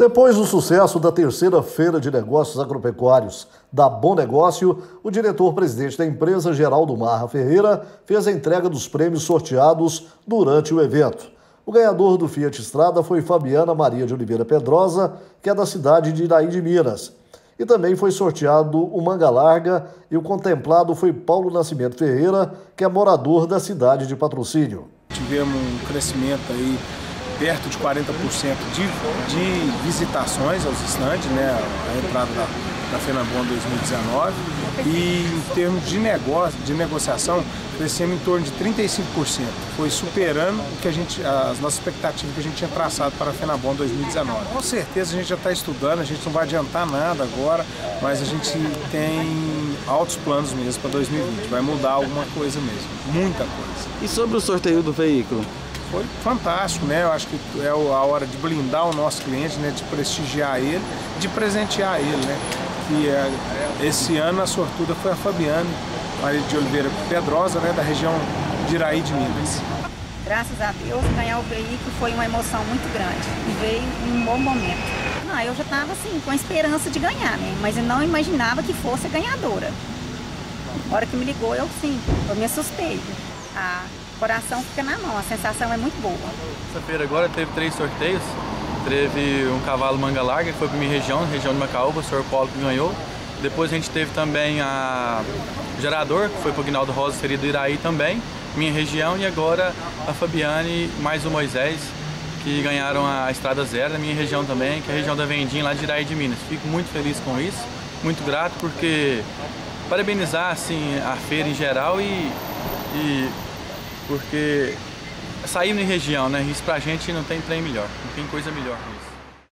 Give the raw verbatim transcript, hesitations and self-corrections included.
Depois do sucesso da terceira Feira de Negócios Agropecuários da Bom Negócio, o diretor-presidente da empresa, Geraldo Marra Ferreira, fez a entrega dos prêmios sorteados durante o evento. O ganhador do Fiat Strada foi Fabiana Maria de Oliveira Pedrosa, que é da cidade de Iraí de Minas. E também foi sorteado o Manga Larga e o contemplado foi Paulo Nascimento Ferreira, que é morador da cidade de Patrocínio. Tivemos um crescimento aí perto de quarenta por cento de, de visitações aos estandes, né, a entrada da, da FENABON dois mil e dezenove, e em termos de negócio, de negociação, crescemos em torno de trinta e cinco por cento. Foi superando o que a gente, as nossas expectativas que a gente tinha traçado para a FENABON dois mil e dezenove. Com certeza a gente já está estudando, a gente não vai adiantar nada agora, mas a gente tem altos planos mesmo para dois mil e vinte, vai mudar alguma coisa mesmo, muita coisa. E sobre o sorteio do veículo? Foi fantástico, né? Eu acho que é a hora de blindar o nosso cliente, né? De prestigiar ele, de presentear ele, né? E é, esse ano a sortuda foi a Fabiana Maria de Oliveira Pedrosa, né? Da região de Iraí de Minas. Graças a Deus, ganhar o veículo foi uma emoção muito grande e veio em um bom momento. Não, eu já estava assim, com a esperança de ganhar, né? Mas eu não imaginava que fosse a ganhadora. Na hora que me ligou, eu sim, eu me assustei. Ah, O coração fica na mão, a sensação é muito boa. Essa feira agora teve três sorteios. Teve um cavalo Manga Larga, que foi para a minha região, região de Macaúba, o senhor Paulo que ganhou. Depois a gente teve também a o Gerador, que foi para o Guinaldo Rosa, seria do Iraí também, minha região. E agora a Fabiane mais o Moisés, que ganharam a Estrada Zero, da minha região também, que é a região da Vendinha, lá de Iraí de Minas. Fico muito feliz com isso, muito grato, porque parabenizar assim, a feira em geral e... e porque sair na região, né? Isso pra gente não tem trem melhor, não tem coisa melhor que isso.